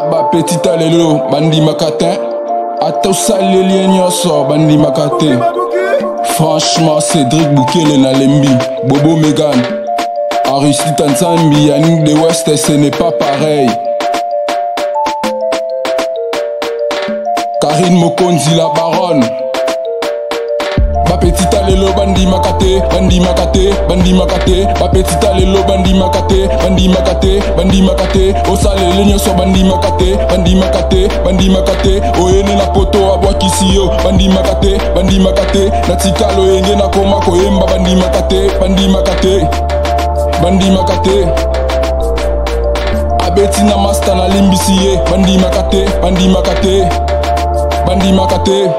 Ba petit alelo bandi makatin. Ato saleli nyoso bandi makate. Franchement Cédric Boukele na lembi. Bobo Megan Aristide Nzambi, Yannick de West, ce n'est pas pareil. Karine Mokonzi la baronne. Ba petit alelo bandi makate, bandi makate, bandi makate. Ba petit alelo bandi makate, bandi makate, bandi makate. Osalele nyoso bandi makate, bandi makate, bandi makate. Oyene na poto abwa kisiyo, bandi makate, bandi makate. Natikalo yenge na koma koyemba bandi makate, bandi makate, bandi makate. Abeti na master na limbisiye, bandi makate, bandi makate, bandi makate.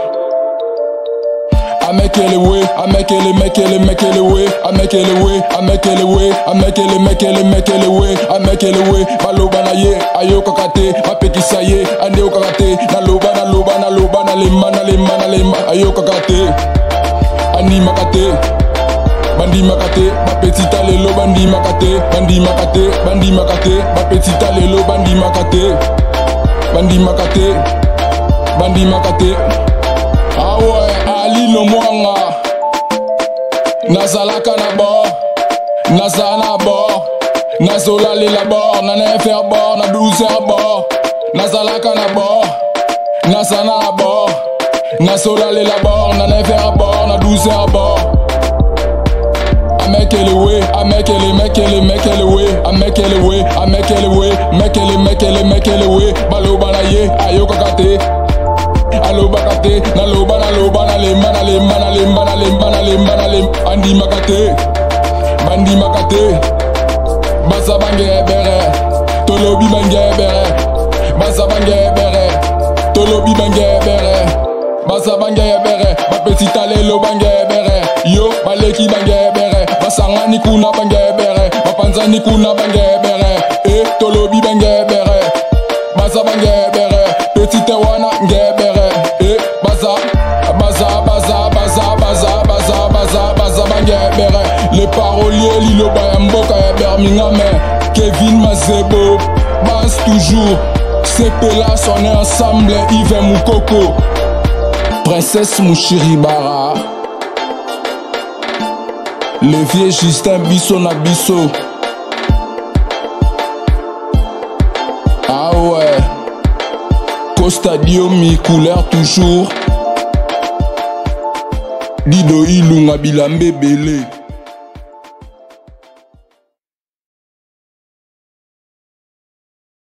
I make it away, I make it away, I make it away, I make it away, I make it away, I make it away, I make it away. Baloba na ye, ayo kakate, mapekisa ye, ande o kakate, na loba na lemba, ayo kakate, ani makate, bandi makate, ma petita lelo bandi makate, bandi makate, bandi makate, ma petita lelo bandi makate, bandi makate, bandi makate. Ah ouais, Ali no mwanga. Nazalaka na bord, Naza na bord, Nazola le la bord, Nana faire bord, na 12h bord. Nazalaka na bord, Naza na bord, Nazola le la bord, Nana faire bord, na 12h bord. I make it away, I make it away, I make it away, I make it away, make it away. Baloba na ye, ayo kakate. Aloba kate, na loba na lemba, andi makate, bandi makate. Basa bange bere, tolobi bange bere, basa bange bere, tolobi bange bere, basa bange bere, ba petit alelo bange bere, yo baleki bange bere, basanga ni kuna bange bere, bapanza ni kuna bange bere, tolobi bange bere, basa bange bere, petit wana nge bere. Les paroliers Lilo Bayamboka et Birmingham, Kevin Mazebo, base toujours. Ces là on est ensemble, Yves Moukoko, Princesse Mouchiribara, le vieux Justin Bisso na Bisso. Ah ouais, Costa Diomi, couleur toujours. Dido Ilunga Bilambe Belé.